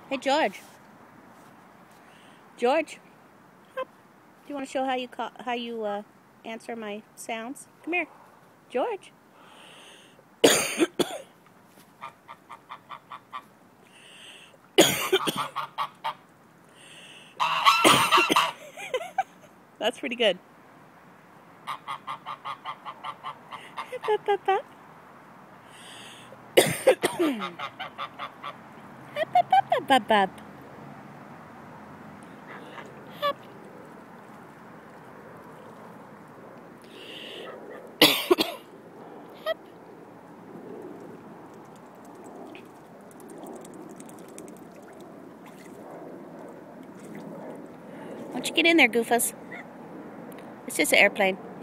Hey, George. George, do you want to show how you answer my sounds? Come here, George. That's pretty good. Up, up, up. Up, up, up, up, up, up. Up. Why don't you get in there, Goofus? It's just an airplane.